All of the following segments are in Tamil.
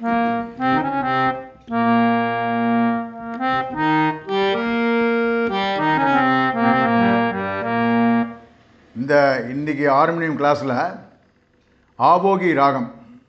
இந்த இன்றைக்கி ஹார்மோனியம் கிளாஸில் ஆபோகி ராகம்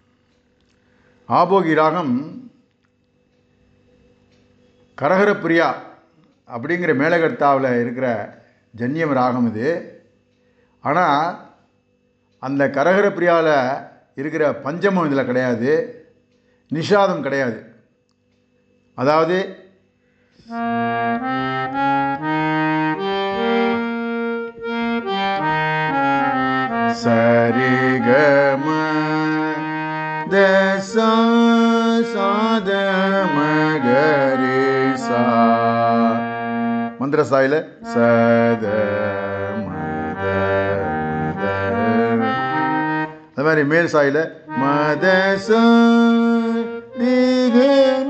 கரகர பிரியா அப்படிங்கிற மேலகர்த்தாவில் இருக்கிற ஜன்யம் ராகம் இது. ஆனால் அந்த கரகர பிரியாவில் இருக்கிற பஞ்சமம் இதில் கிடையாது, நிஷாதம் கிடையாது. அதாவது சரிகம தசா சாதமகரி சா மந்திர சாயில சத மத அது மாதிரி மேல் சாயில மத சரிகம.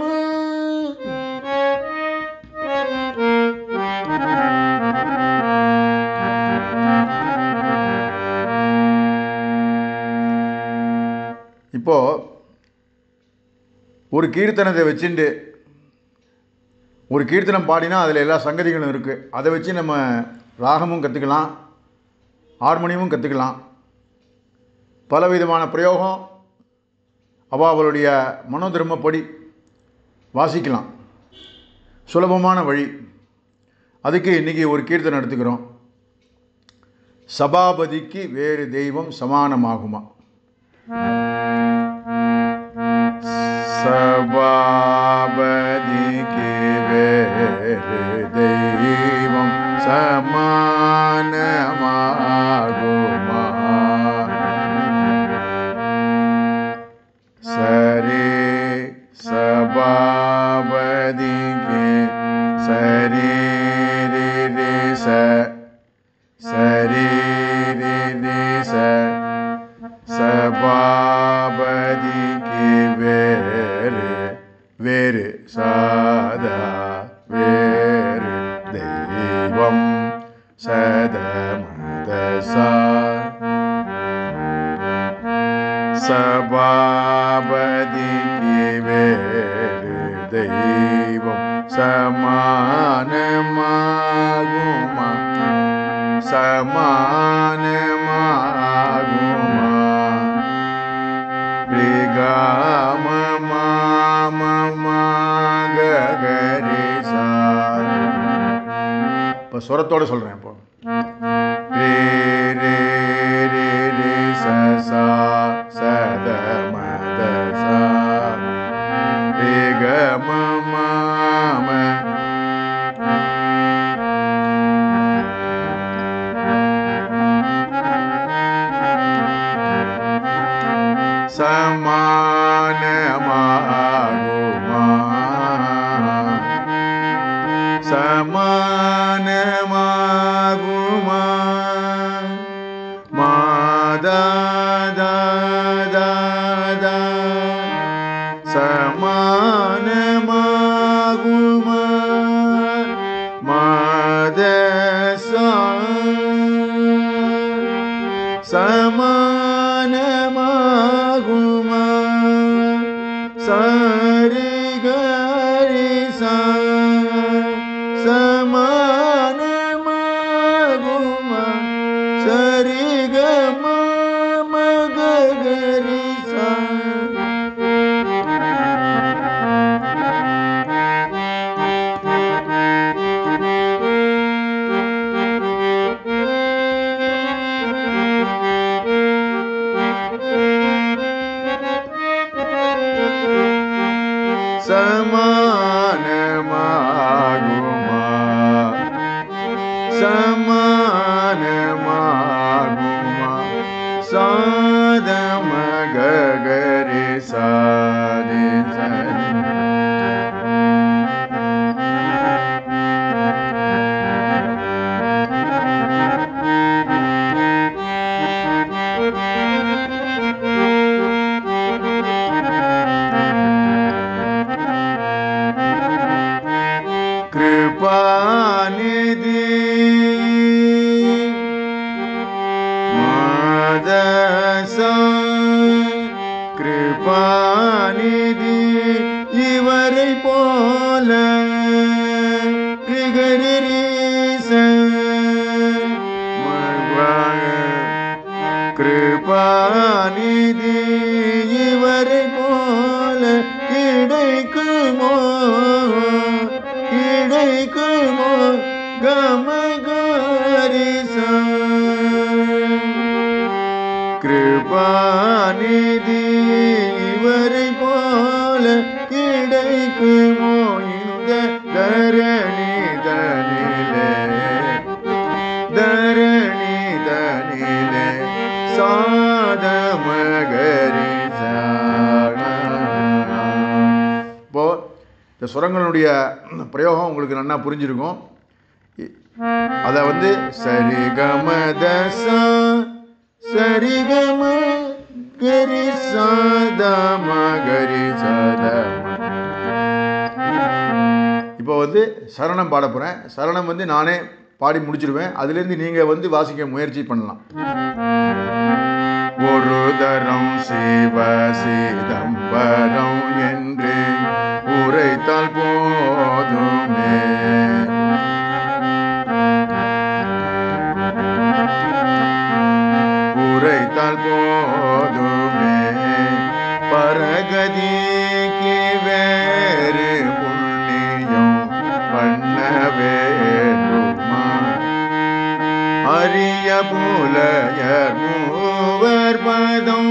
இப்போது ஒரு கீர்த்தனத்தை வச்சுட்டு ஒரு கீர்த்தனம் பாடினா அதில் எல்லா சங்கதிகளும் இருக்குது. அதை வச்சு நம்ம ராகமும் கற்றுக்கலாம், ஹார்மோனியமும் கற்றுக்கலாம். பலவிதமான பிரயோகம் அவளுடைய மனோதர்மப்படி வாசிக்கலாம். சுலபமான வழி. அதுக்கு இன்றைக்கி ஒரு கீர்த்தனை எடுத்துக்கிறோம். சபாபதிக்கு வேறு தெய்வம் சமானமாகுமா? சபாபதிக்கு வேறு தெய்வம் சமானமாகுமா? சரி சபாபதிக்கு சரி ச சரி ச சபாபதிக்கு வேறு சாதா வேறு தெய்வம் சதமதசா. சபாபதிக்கு வேறு தெய்வம் சமானமாகுமா? சமானமாகுமா? ரிகாம மாமகரி சா. இப்போ சுரத்தோடு சொல்கிறேன். இப்போ ரே ரே ரே ரே ச சா சத மத சா ரே க ம ம. சமானமாகுமா? சமானமாகுமா? மாதா தாதா சமானமாகுமா? மாதசா சமானமாகுமா? சரி கரி சா சமானமாகுமா? சரி க ம கரி சா. சமானமாகுமா? சமானமாகுமா? சாதமகரி சாதி சரி. कृपानिधि मादसा कृपा கிருபாநிதி இவரை போல கிருபாநிதி இவரை போல கிடைக்குமோ கமகரிச கிருபாநிதி இவரை போல கிடைக்குமோ இந்த தரணிதனிலே சாதமகரிச. இப்போ இந்த சுரங்களுடைய பிரயோகம் உங்களுக்கு நல்லா புரிஞ்சிருக்கும். அதை வந்து சரிகம தசா சரிகம கரி சாதம கரி சாதம. இப்போ வந்து சரணம் பாட போகிறேன். சரணம் வந்து நானே பாடி முடிச்சிடுவேன். அதுலேருந்து நீங்கள் வந்து வாசிக்க முயற்சி பண்ணலாம். ஒரு தரம் சிவ சிதம்பரம் என்று உரைத்தால் போதுமே, உரைத்தால் போதுமே, பரகதிக்கு வேறு புண்ணியம் பண்ண வேண்டுமா, அரிய புலையர் மூவர் பதம்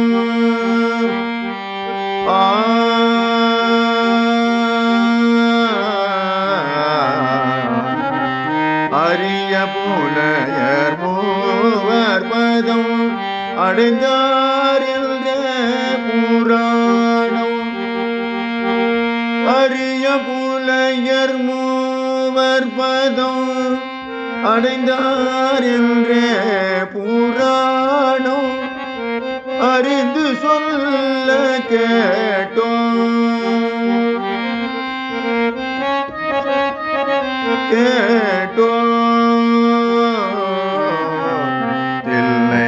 அரிய புலையர் மூவர் பதம் அடைந்தார் என்ற புராணம், அரிய புலையர் மூவர் பதம் அடைந்தார் என்ற புராணம் அறிந்து சொல்ல கேட்டோம் தில்லை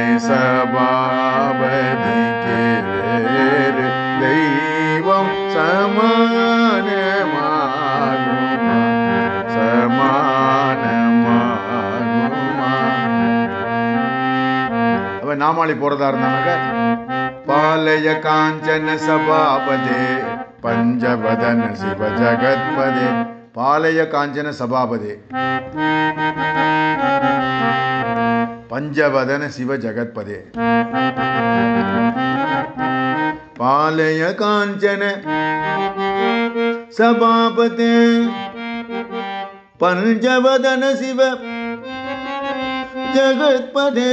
சபாபதிக்கு வேறு தெய்வம் சமானமாகுமா, சமானமாகுமா. அவன் நாமாளி போறதா இருந்தாங்க. பாலய காஞ்சன சபாபதே பஞ்சவதன சிவ ஜகத்பதே, பாலய காஞ்சன சபாபதே பஞ்சவதன சிவ ஜகத்பதே, பாலய காஞ்சன சபாபதே பஞ்சவதன சிவ ஜகத்பதே,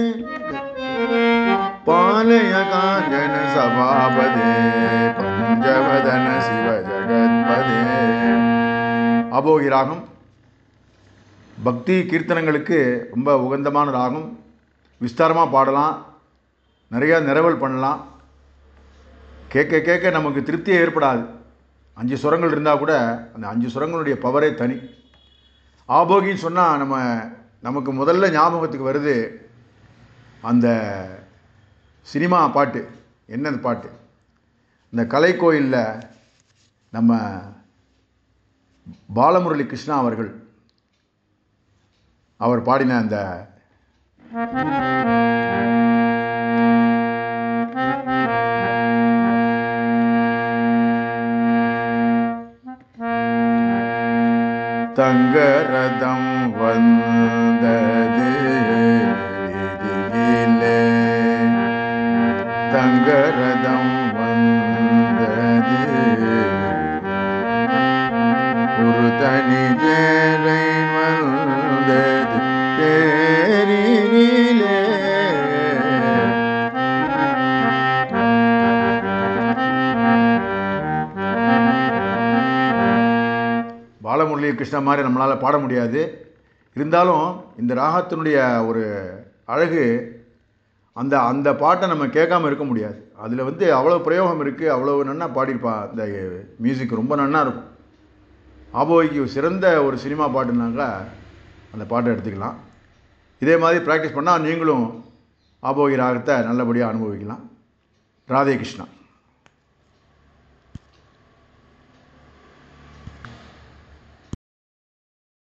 பாலய காஞ்சன சபாபதே பஞ்சவதன சிவ ஜகத்பதே. ஆபோகி ராகம் பக்தி கீர்த்தனங்களுக்கு ரொம்ப உகந்தமான ராகம். விஸ்தாரமாக பாடலாம், நிறையா நிரவல் பண்ணலாம். கேட்க கேட்க நமக்கு திருப்தியே ஏற்படாது. 5 சுரங்கள் இருந்தால் கூட அந்த 5 சுரங்களுடைய பவரே தனி. ஆபோகின்னு சொன்னால் நமக்கு முதல்ல ஞாபகத்துக்கு வருது அந்த சினிமா பாட்டு. என்னது பாட்டு? இந்த கலைக்கோயிலில் நம்ம பாலமுரளி கிருஷ்ணா அவர் பாடின அந்த தங்கரதம் வந்தது வீதியிலே, தங்கரதம் வந்தது ஒரு தனி தேரை வந்தது தேரினிலே, பாலமுரளி கிருஷ்ணா மாதிரி நம்மளால் பாட முடியாது. இருந்தாலும் இந்த ராகத்தினுடைய ஒரு அழகு, அந்த பாட்டை நம்ம கேட்காம இருக்க முடியாது. அதில் வந்து அவ்வளோ பிரயோகம் இருக்குது, அவ்வளோ நன்னா பாடியிருப்பா. அந்த மியூசிக் ரொம்ப நன்னா இருக்கும். ஆபோகிக்கு சிறந்த ஒரு சினிமா பாட்டுனாக்கா அந்த பாட்டை எடுத்துக்கலாம். இதே மாதிரி ப்ராக்டிஸ் பண்ணால் நீங்களும் ஆபோகி ராகத்தை நல்லபடியாக அனுபவிக்கலாம். ராதே கிருஷ்ணா.